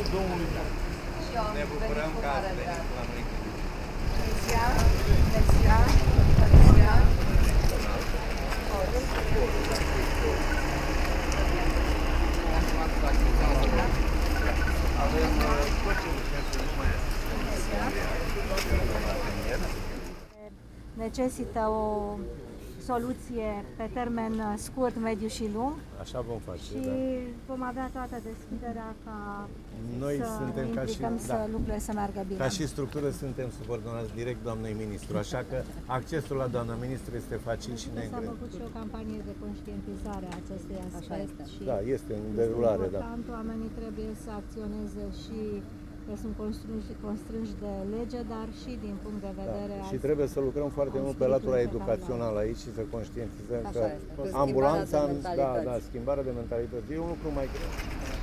Domnului. Ne bucurăm că ați venit la noi. Necesită o soluție pe termen scurt, mediu și lung. Așa vom face, și vom avea toată deschiderea ca noi să suntem implicăm să lucrurile să meargă bine. Ca și structură suntem subordonați direct doamnei ministru, așa că accesul la doamna ministru este facil și neîncredit. S-a făcut și o campanie de conștientizare a acestui aspect. Și da, este în derulare. Important, oamenii trebuie să acționeze și că sunt constrânși de lege, dar și din punct de vedere și trebuie să lucrăm foarte mult pe latura educațională aici și să conștientizăm că ambulanța, schimbarea de mentalitate e un lucru mai greu.